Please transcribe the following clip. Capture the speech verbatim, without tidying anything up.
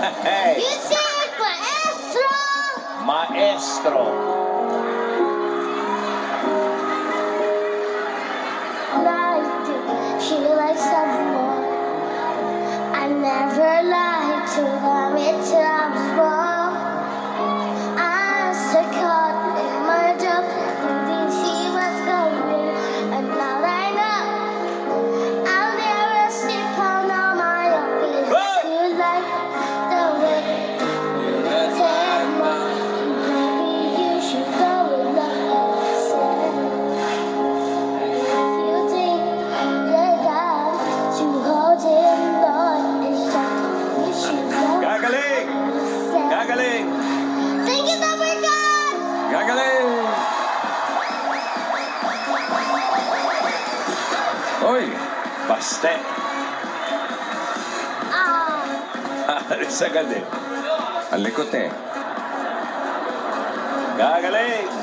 Hey. You said maestro. Maestro. Lied to, she likes someone. I never lied to her, it's wrong. I was caught in my job, didn't see what's going, and now I know I'll never sleep on my own. Because you like the way you take me. Maybe you should go with love. You think that I'm to hold him, Lord, it's something you should go. Gagaling! Gagaling! Thank you, Number God! Gagaling! Hoy! Baste! Ah, Alis agad eh. Ang likot eh. Gagaling!